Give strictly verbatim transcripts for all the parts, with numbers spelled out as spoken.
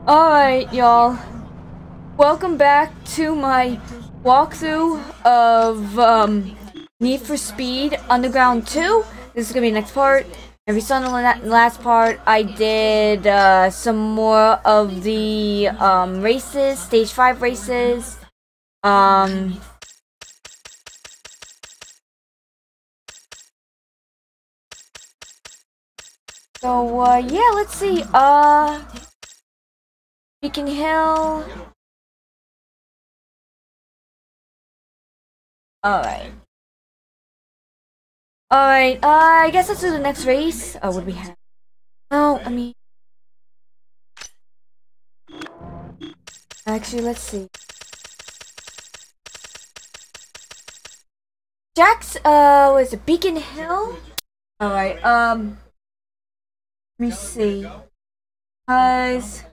Alright, y'all. Welcome back to my walkthrough of um, Need for Speed Underground two. This is gonna be the next part. If you saw in the last part, I did uh, some more of the um, races, stage five races. Um, so uh, yeah, let's see. Uh, Beacon Hill. Alright. Alright, uh, I guess let's do the next race. Oh, what do we have? No, I mean... Actually, let's see. Jack's, uh, was it Beacon Hill? Alright, um... Let me see. Cause...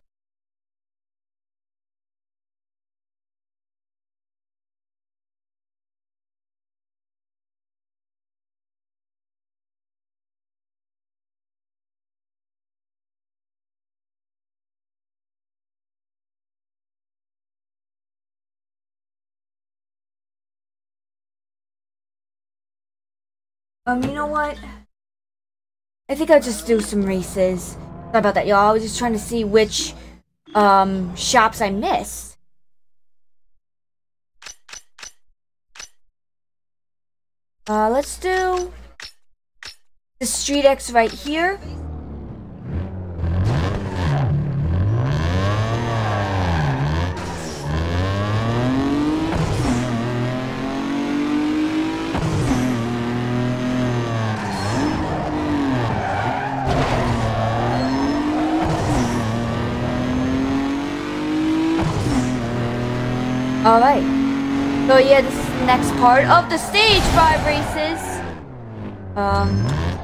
Um, you know what? I think I'll just do some races. Sorry about that, y'all. I was just trying to see which, um, shops I missed. Uh, let's do the Street X right here. Alright. So yeah, this is the next part of the stage five races. Um...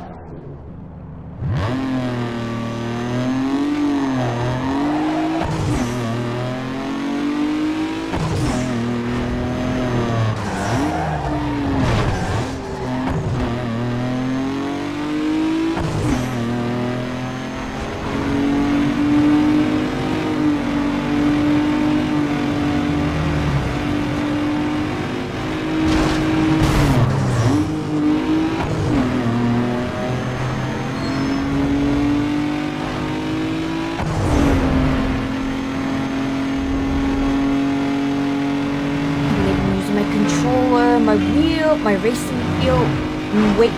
my wheel, my racing wheel. Wait,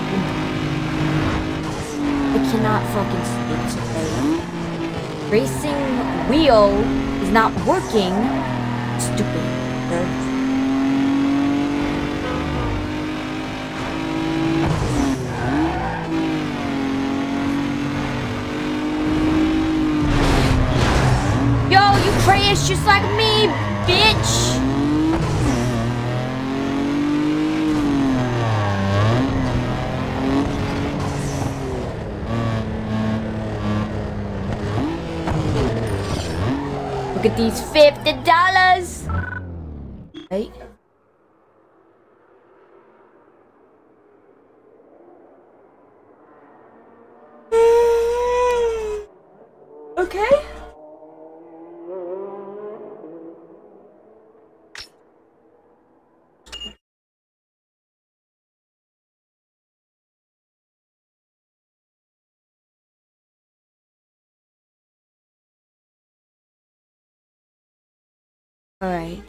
I cannot fucking speak today. Racing wheel is not working. Stupid nerd. Yo, you crash just like me, bitch. Look at these fifty dollars. Right? Okay. All right.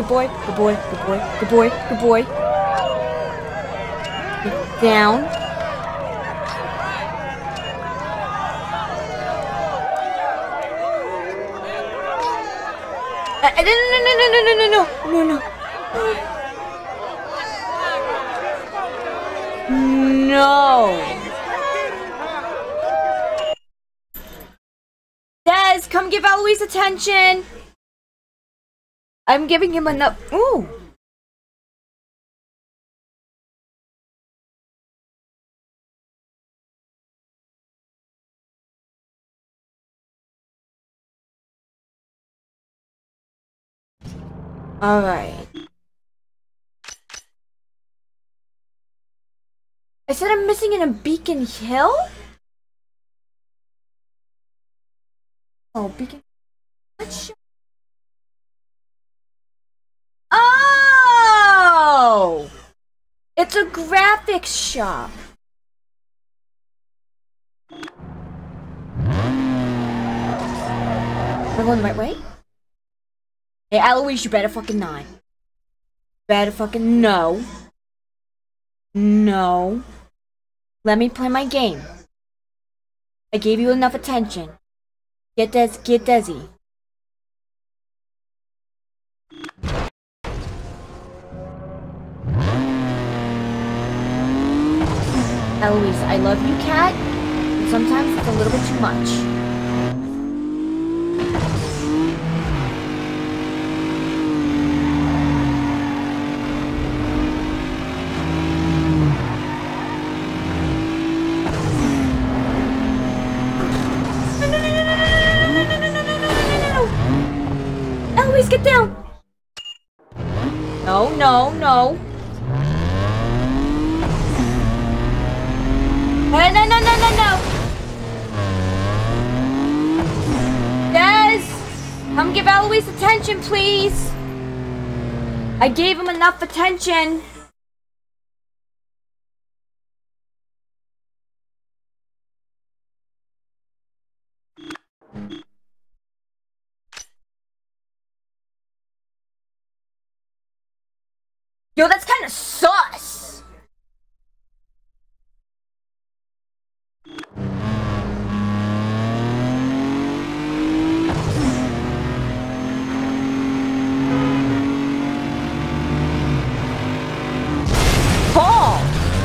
boy, good boy, good boy, good boy, good boy. Down. Uh, no, no, no, no, no, no, no, no, no, no. No. Des, come give Eloise attention. I'm giving him enough. Ooh. All right. I said I'm missing in a Beacon Hill? Oh, Beacon. What sh- Oh! It's a graphics shop. We're going the right way? Hey, Eloise, you better fucking not. Better fucking no. No. Let me play my game. I gave you enough attention. Get Des, get Desi. Eloise, I love you, cat. But sometimes it's a little bit too much. Eloise, get down! No, no, no. No, no, no, no, no, no! Des! Come give Eloise attention, please! I gave him enough attention. Yo, that's kind of sus! Paul!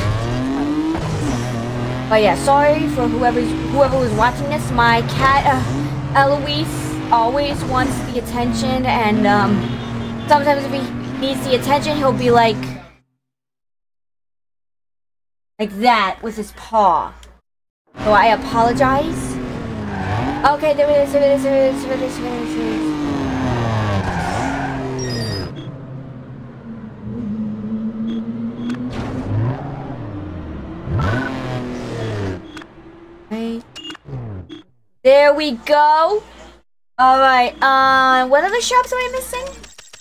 But yeah, sorry for whoever's whoever was watching this. My cat, uh, Eloise, always wants the attention, and um, sometimes if he needs the attention, he'll be like, like that with his paw. So I apologize. Okay, there it is, there it is, there it is, there it is, there it is, there it is. Right. There we go. Alright, uh, what other shops am I missing?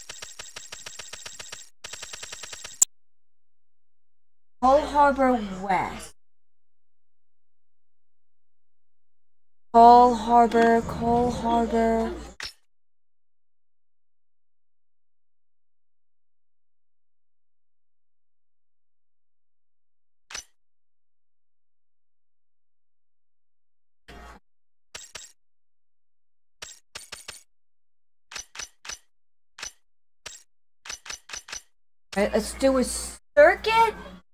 Coal Harbor West. Coal Harbor, Coal Harbor. Alright, let's do a circuit.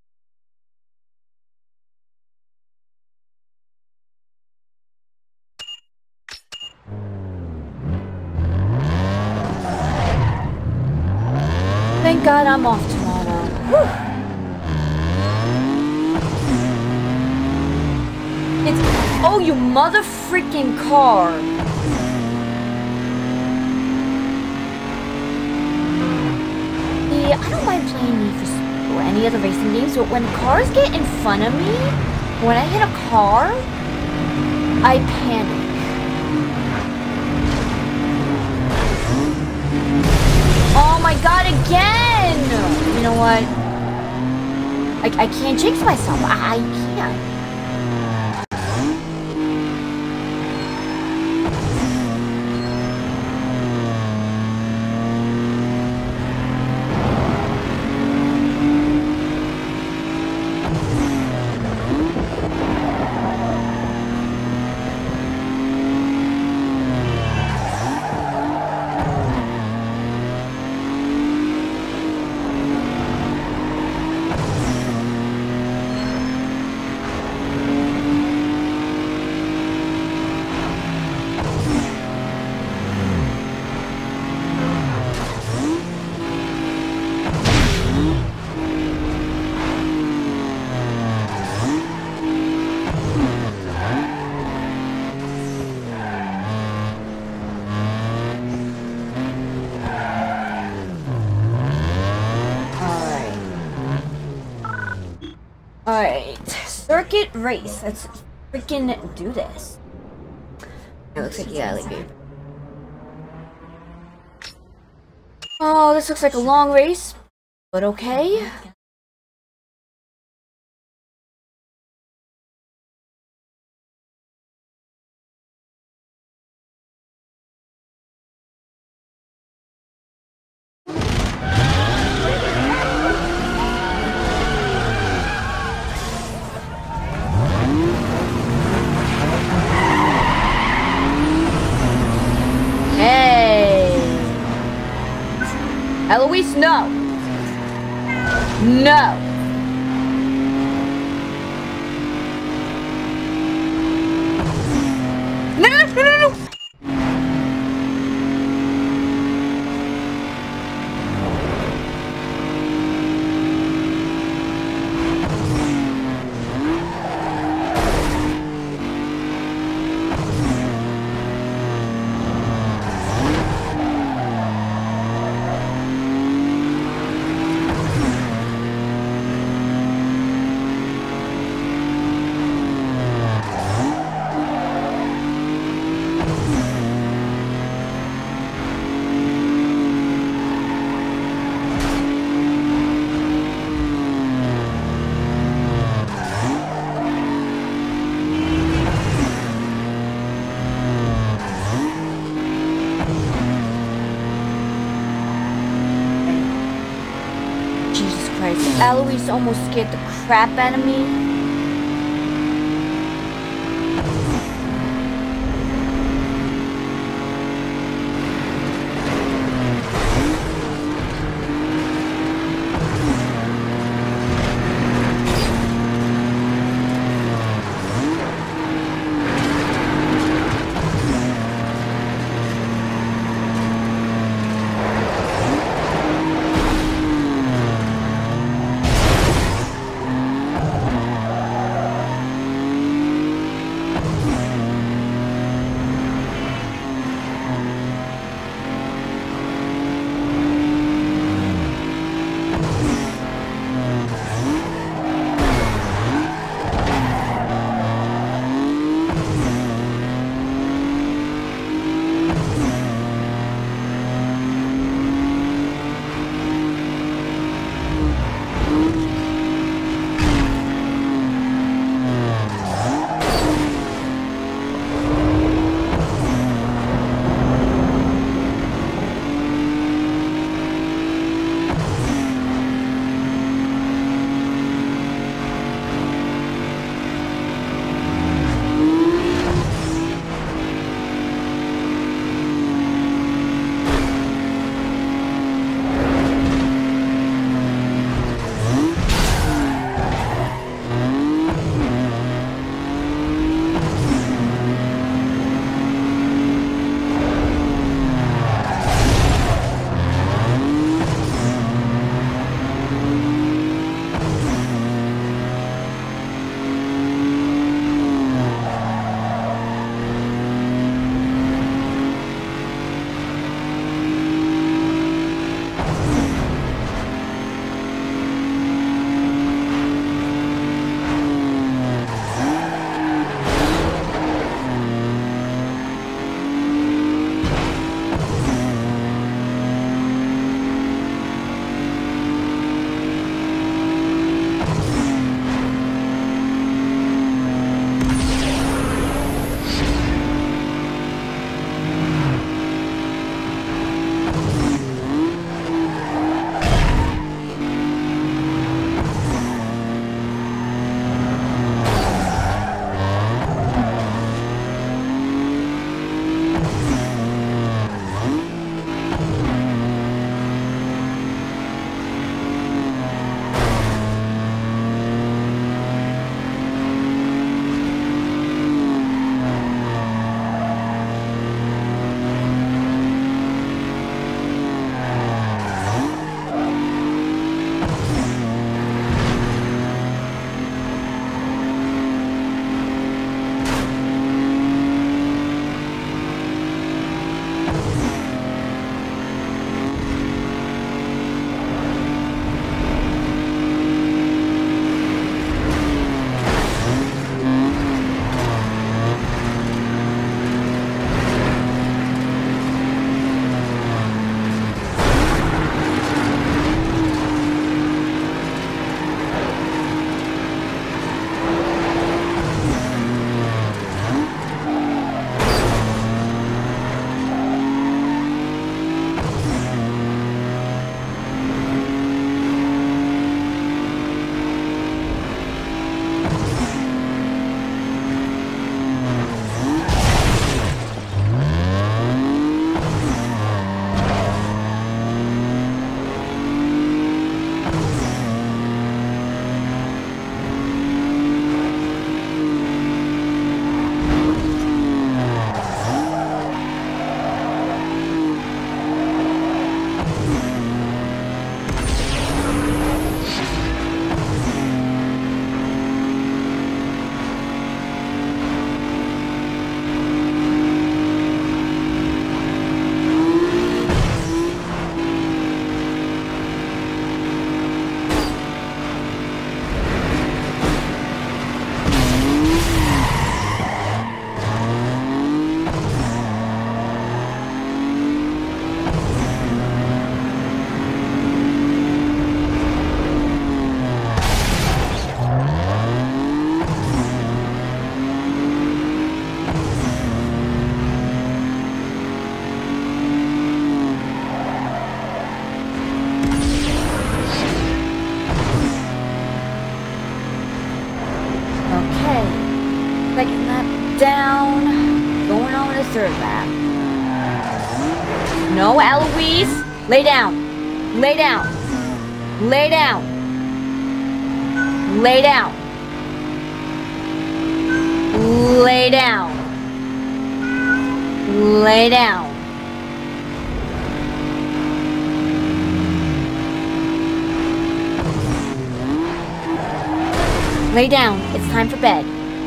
Thank God I'm off tomorrow. Whew. It's oh, you mother freaking car. Yeah, I don't mind playing Need for Speed or any other racing games, but when cars get in front of me, when I hit a car, I panic. Oh my God, again! You know what? I, I can't jinx myself. I, I can't. Alright, circuit race. Let's freaking do this. It looks like you gotta leave. Oh, this looks like a long race, but okay. Eloise, no! No! No, no, no, no, no! Eloise almost scared the crap out of me. down. Going on the third lap. No, Eloise. Lay down. Lay down. Lay down. Lay down. Lay down. Lay down. Lay down. It's time for bed.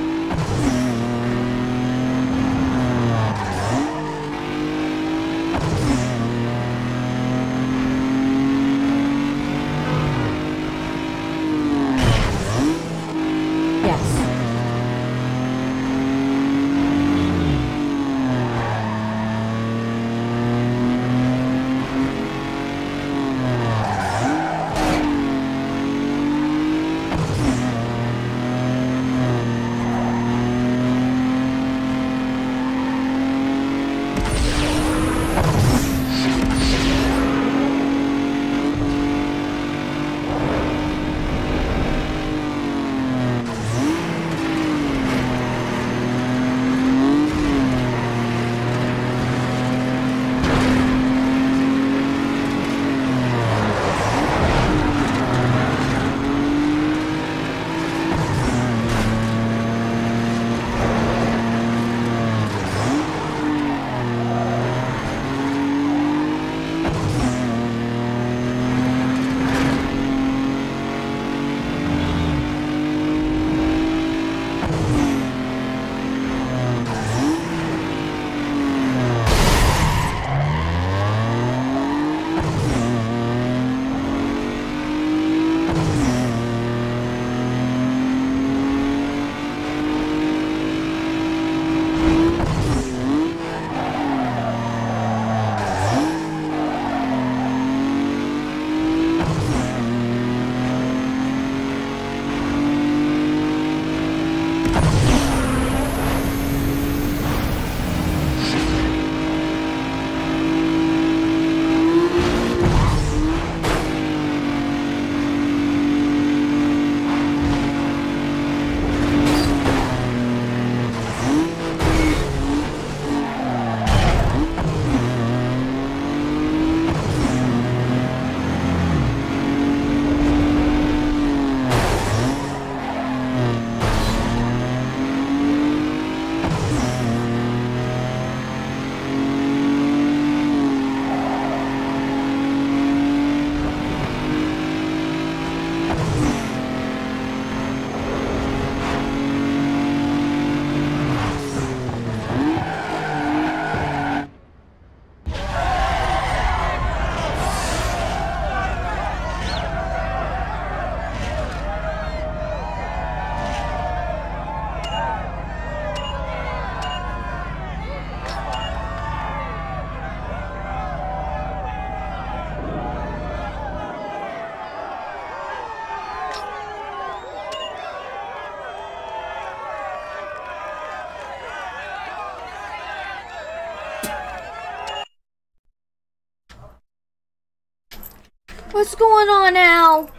What's going on now? What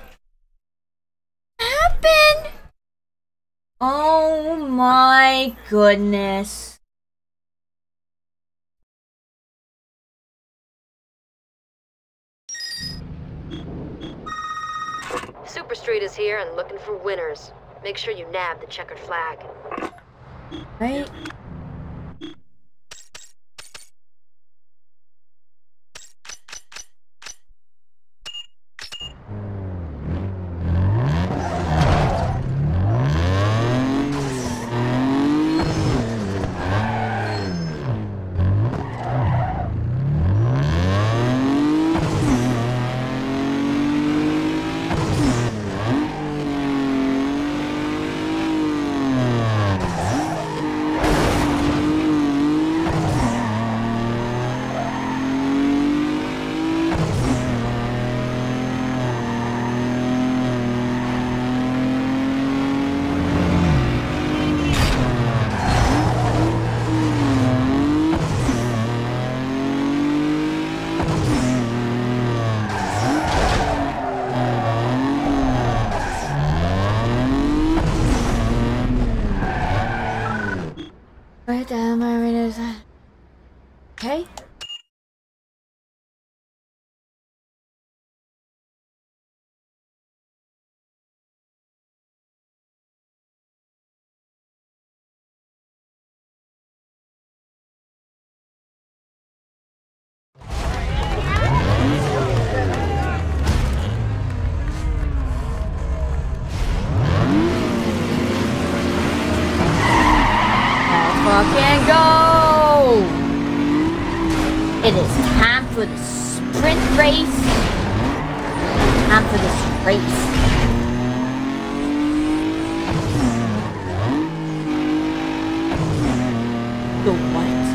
happened? Oh my goodness. Super Street is here and looking for winners. Make sure you nab the checkered flag. Right? damn, I mean, is that okay? Fucking go! It is time for the sprint race. Time for this race. The what?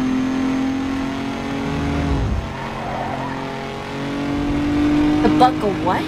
The buckle what?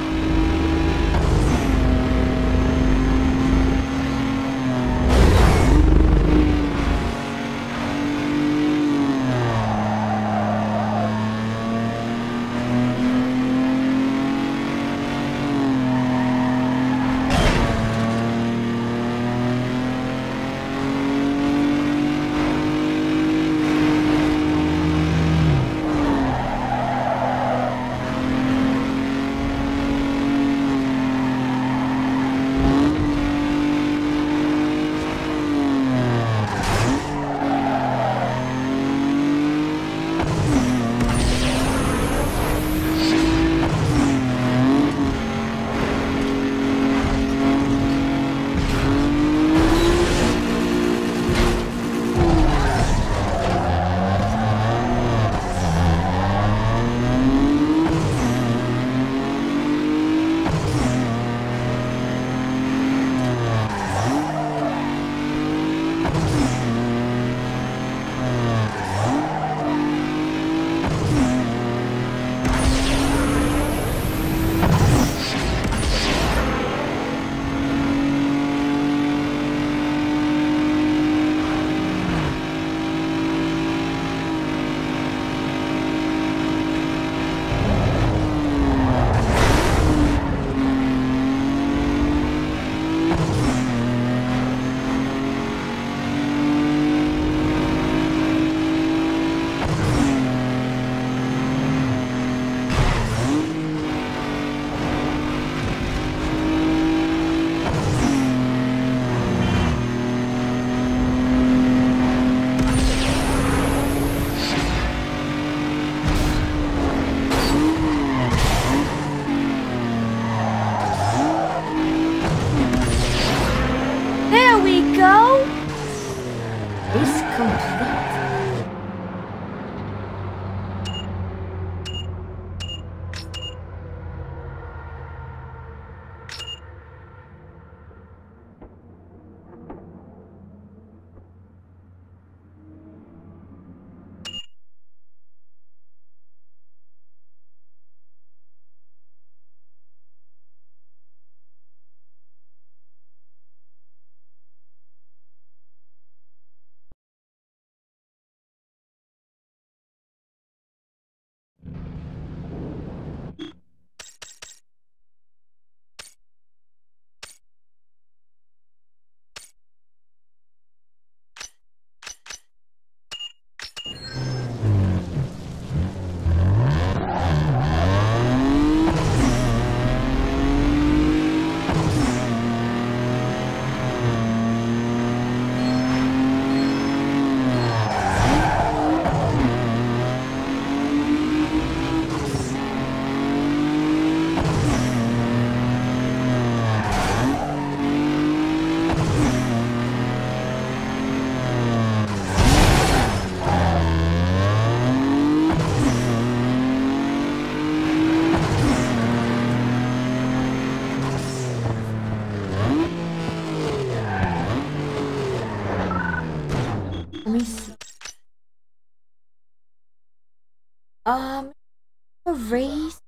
Um, a race.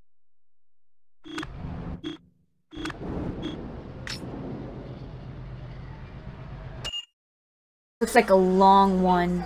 Looks like a long one.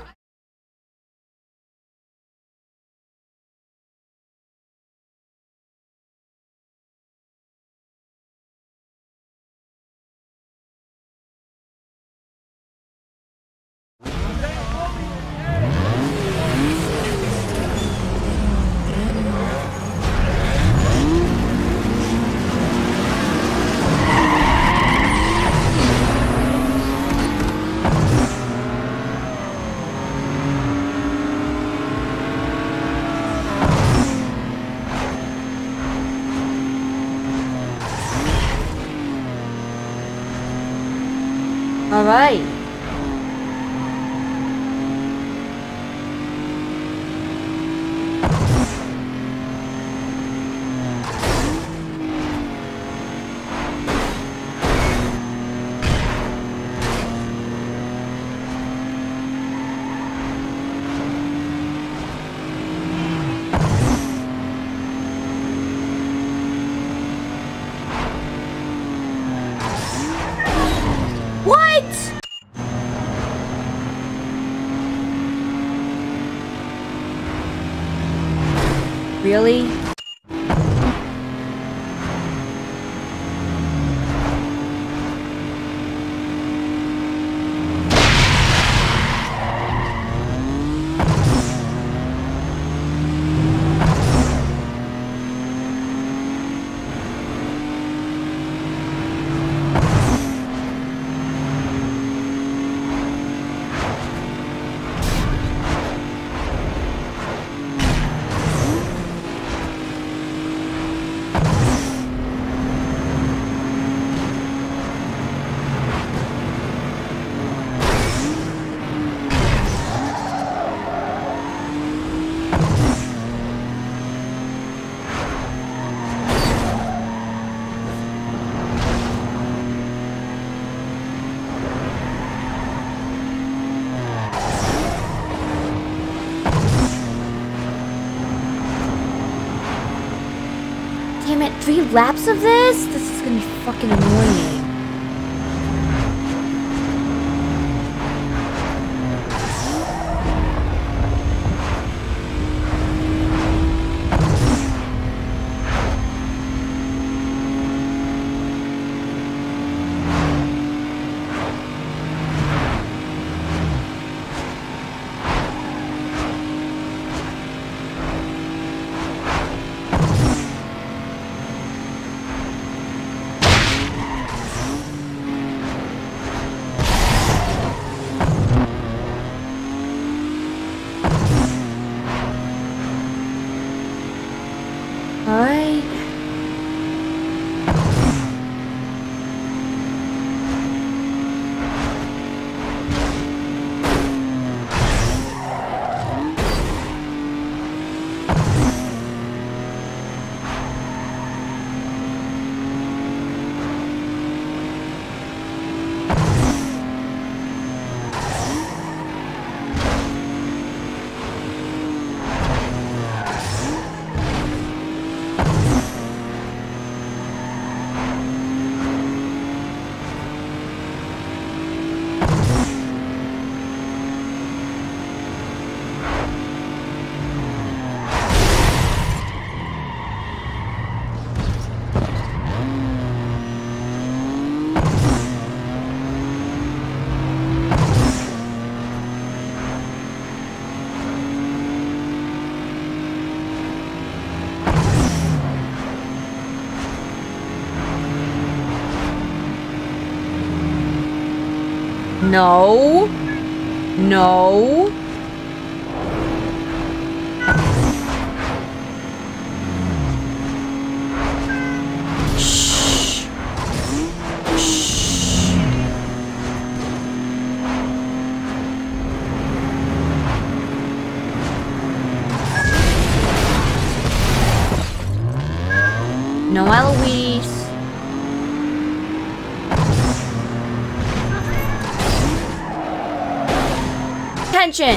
Alright. Really? Damn it, three laps of this? This is gonna be fucking annoying. Alright. No. No. Shh. Shh. No, Eloise. Attention!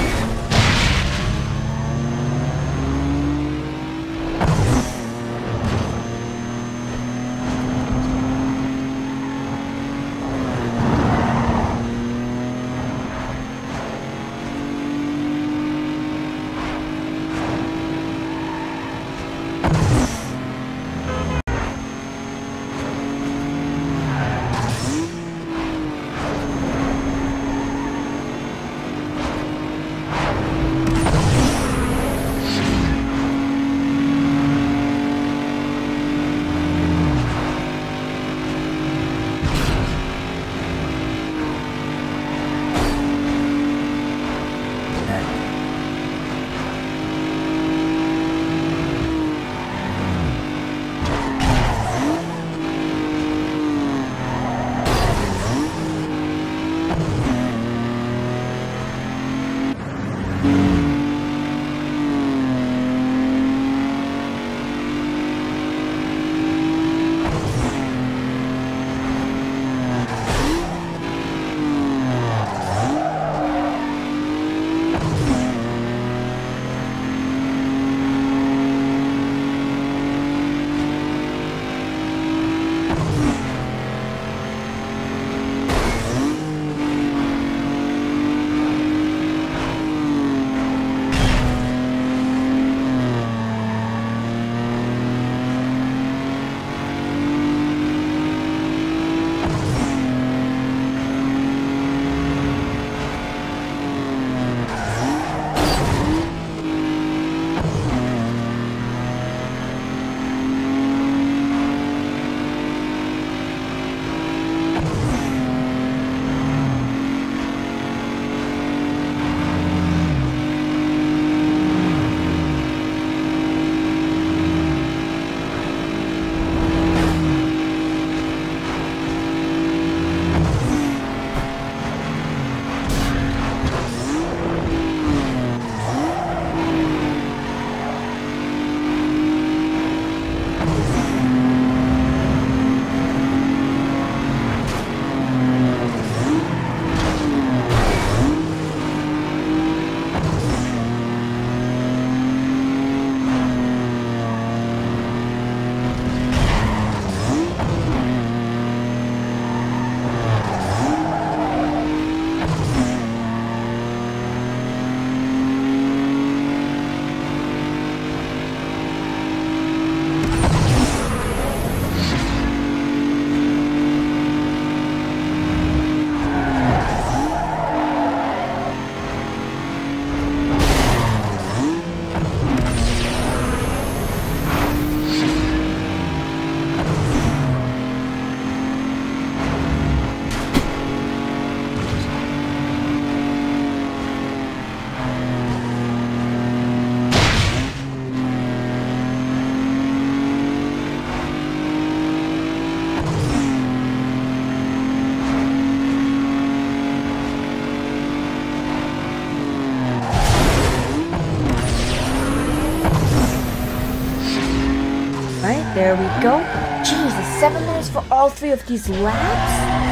There we go. Jesus, seven minutes for all three of these laps?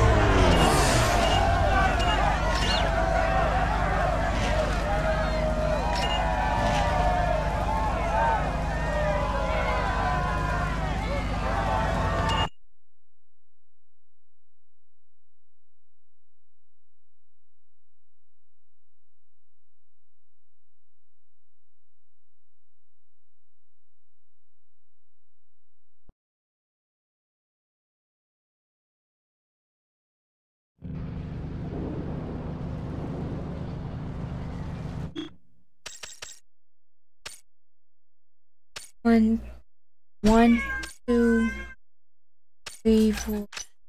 One, one, two, three, four.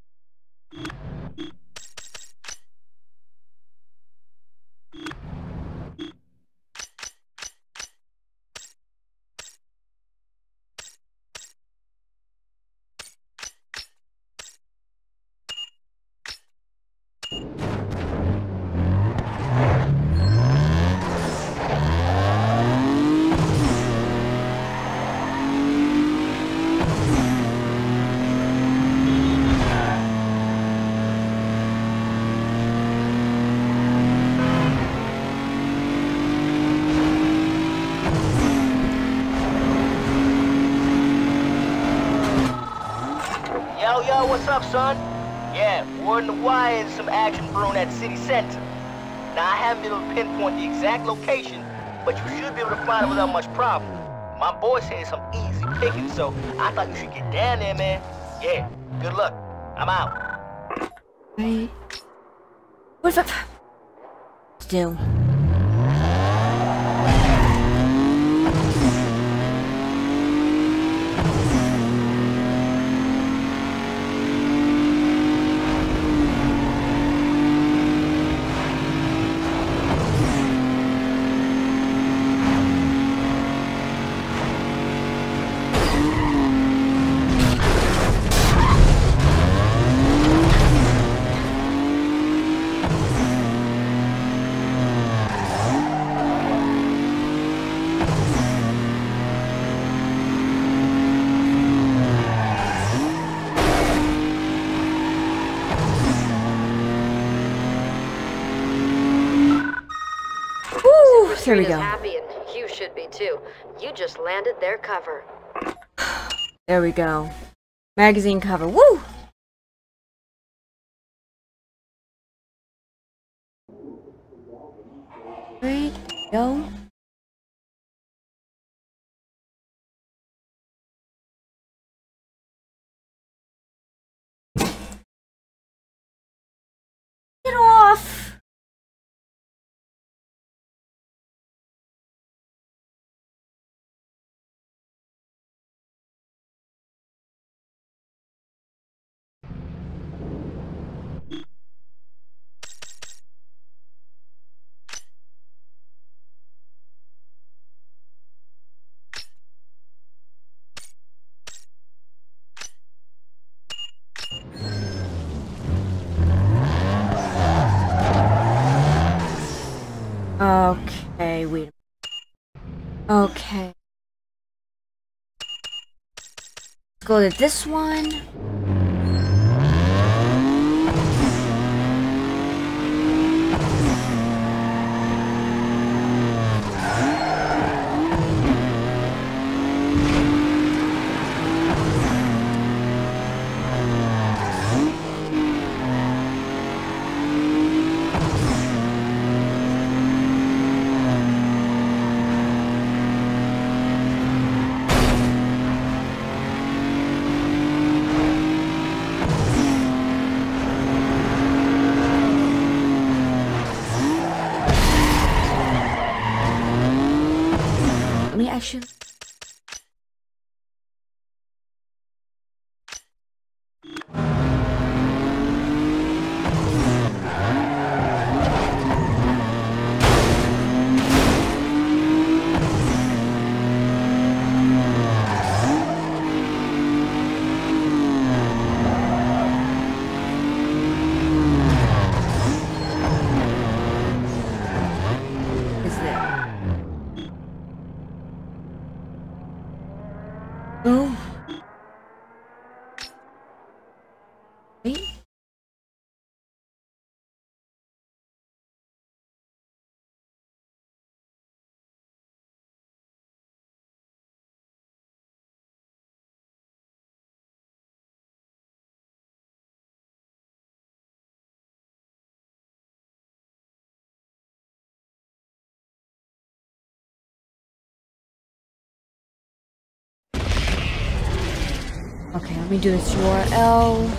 Yo, what's up, son? Yeah, we're in the wire and some action brewing at City Center. Now, I haven't been able to pinpoint the exact location, but you should be able to find it without much problem. My boy said it's some easy picking, so I thought you should get down there, man. Yeah, good luck. I'm out. Right. What if I... Still. Here we go. Happy and you should be too. You just landed their cover. There we go. Magazine cover. Woo! Right. Go. Get off! Okay, wait a minute. Okay. Let's go to this one. Actually, Okay, let me do this U R L.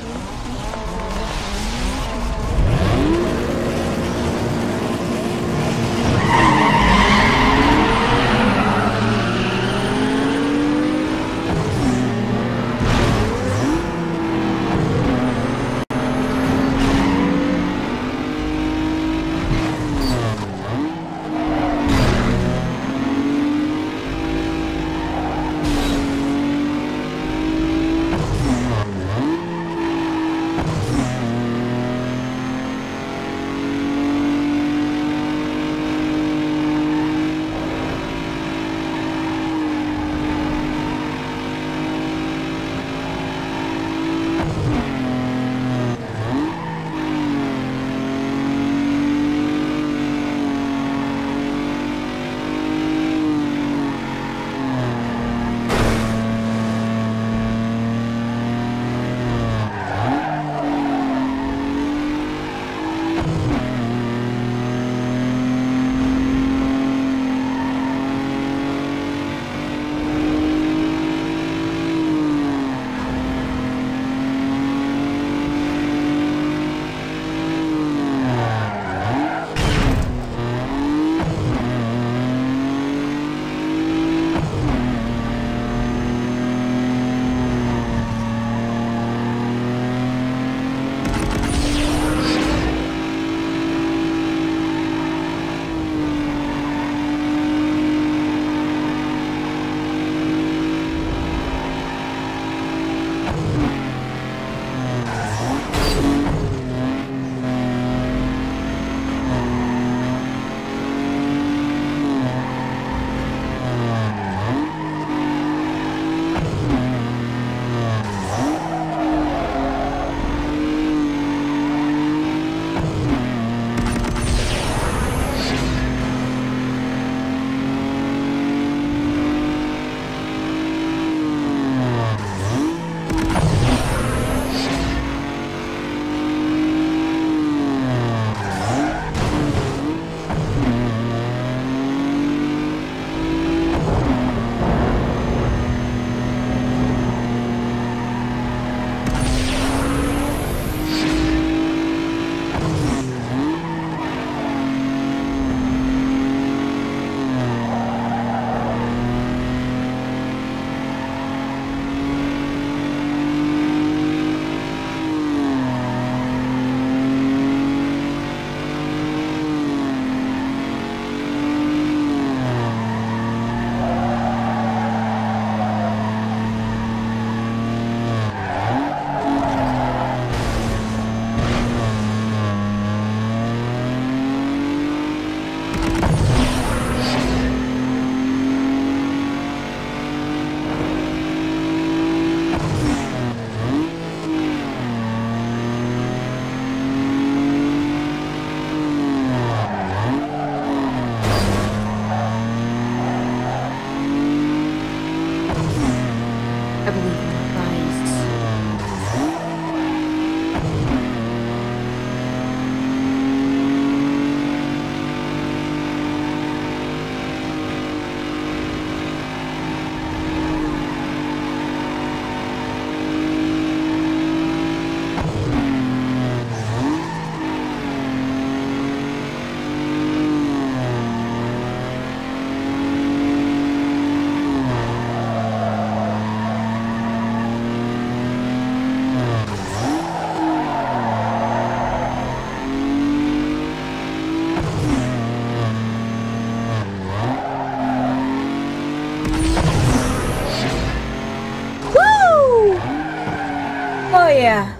yeah.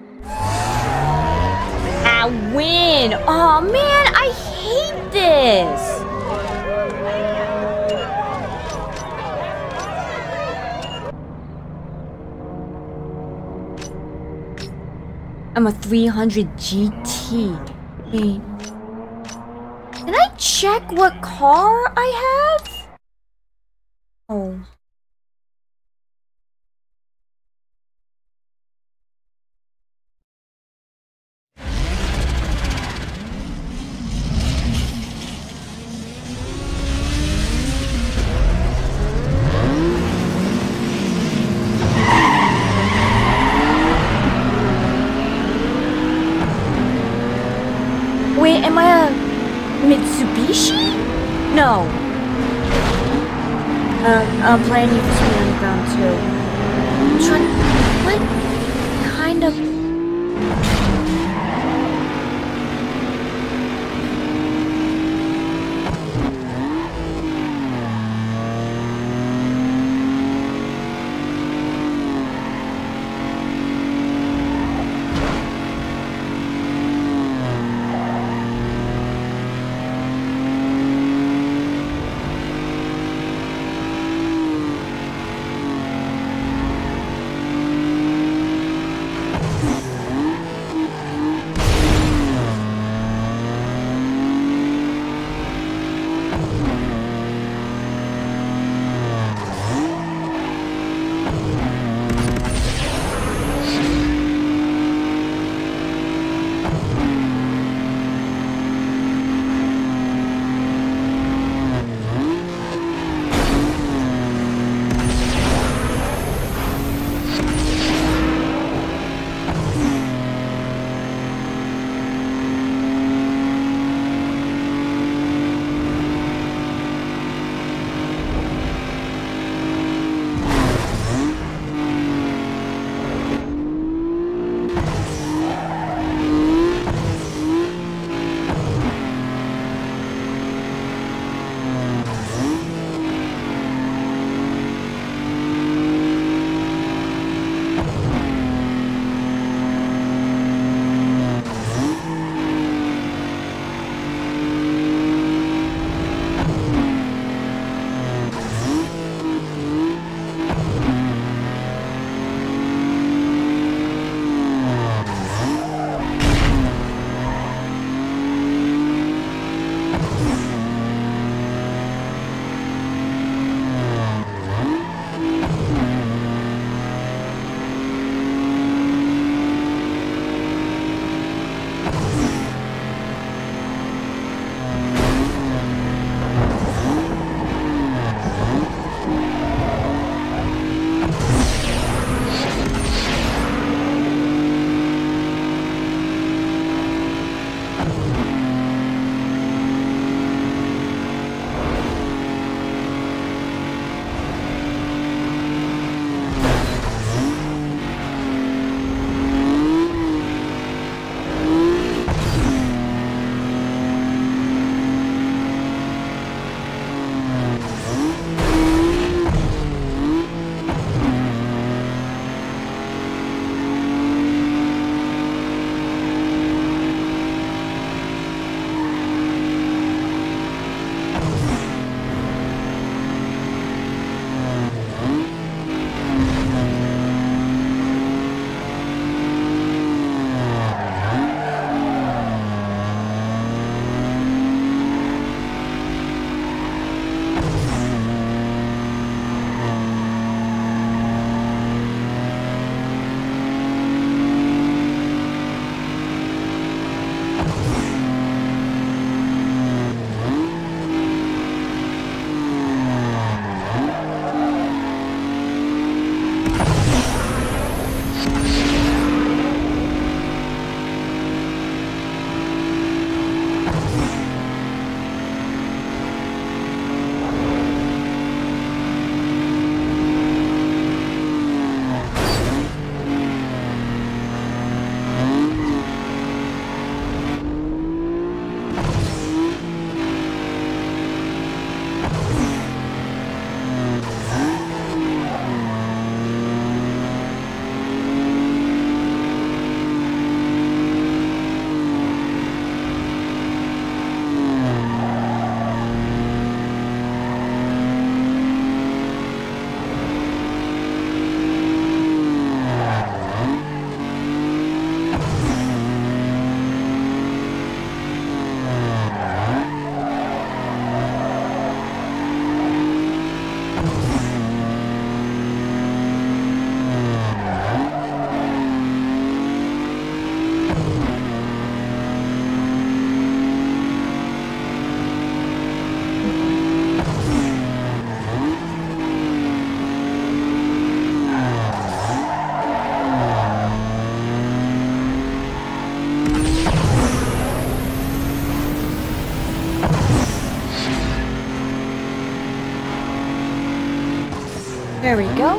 I win. Oh man, I hate this. I'm a three hundred G T. Wait. Can I check what car I have? Oh. Wait, am I a Mitsubishi? No. Um, I'm playing Need for Speed Underground too. I'm trying. What kind of? There we go.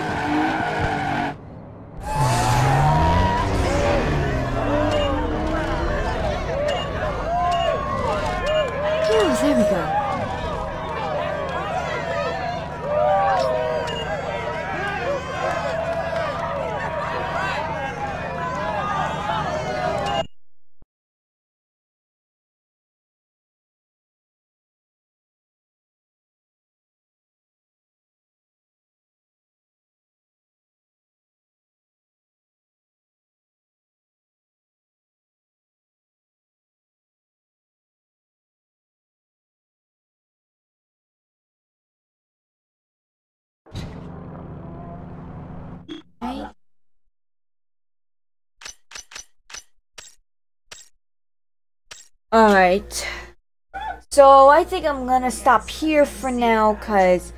Oh, there we go. Right. Alright. So I think I'm gonna stop here for now because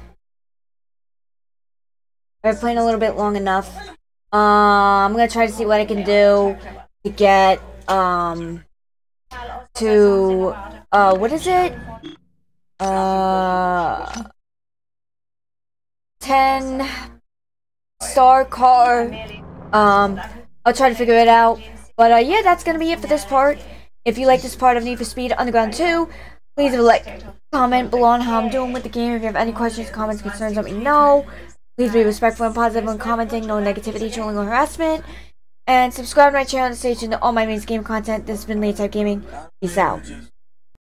I've been playing a little bit long enough. Uh, I'm gonna try to see what I can do to get um to uh what is it? Uh ten star car. Um I'll try to figure it out. But uh yeah, that's gonna be it for this part. If you like this part of Need for Speed Underground two, please leave a like, comment below on how I'm doing with the game. If you have any questions, comments, concerns, let me know. Please be respectful and positive when commenting, no negativity, trolling, or harassment. And subscribe to my channel to stay tuned to all my main game content. This has been Late Type Gaming. Peace out.